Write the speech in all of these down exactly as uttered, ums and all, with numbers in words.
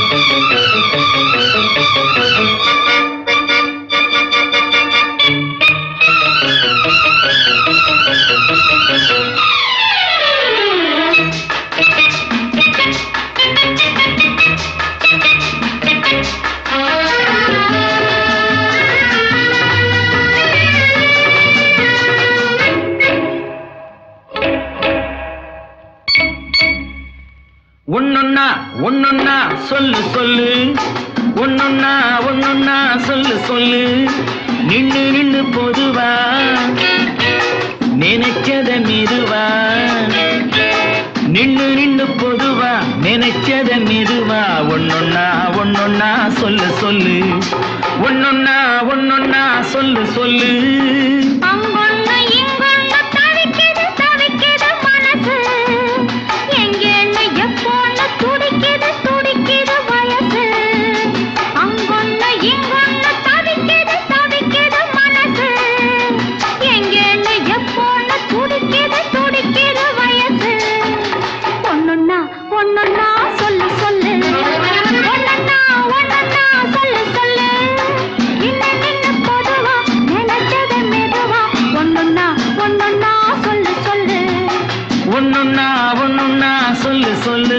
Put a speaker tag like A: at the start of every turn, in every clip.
A: ஒன்னொன்னா ஒன்னொன்னா சொல்லு சொல்லு ஒன்னொன்னா ஒன்னொன்னா சொல்லு சொல்லு நின்னு நின்னு பொதுவா நினைச்சத மெதுவா நின்னு நின்னு பொதுவா நினைச்சத மெதுவா ஒன்னொன்னா ஒன்னொன்னா சொல்லு சொல்லு ஒன்னொன்னா ஒன்னொன்னா சொல்லு சொல்லு ஒன்னொன்னா ஒன்னொன்னா சொல்லு சொல்லு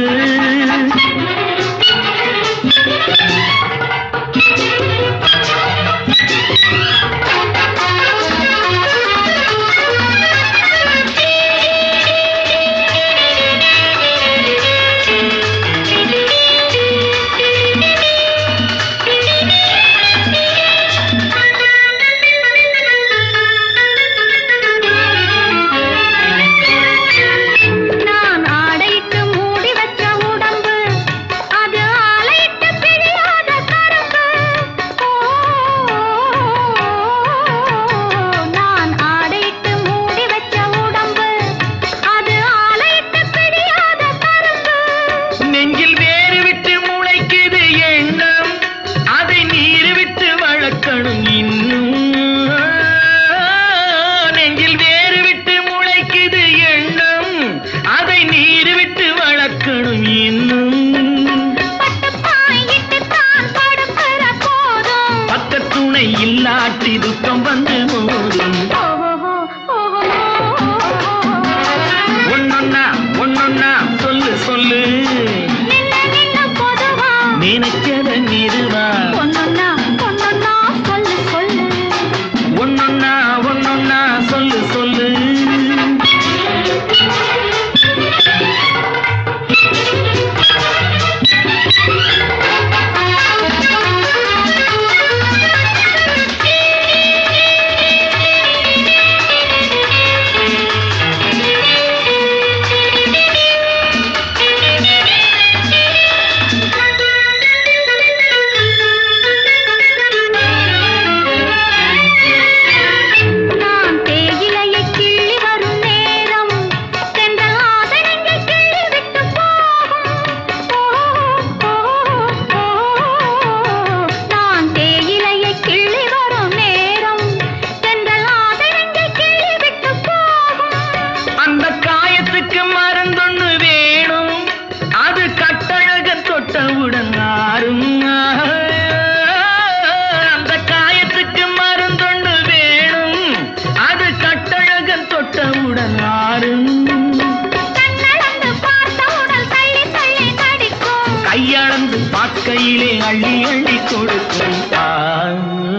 A: இல்லாட்டி துக்கம் வந்து மோதும் ஒன்னொன்னா ஒன்னொன்னா சொல்லு சொல்லு நினைச்சத மெதுவா
B: ஒன்னொன்னா ஒன்னொன்னா சொல்லு சொல்லு
A: ஒன்னொன்னா ஒன்னொன்னா சொல்லு சொல்லு அந்த காயத்துக்கு மருந்தொண்டு வேணும் அது கட்டழகன் தொட்டவுடன் ஆறும் கையளந்து பார்க்கையிலே அள்ளி அள்ளி கொடுக்கும்.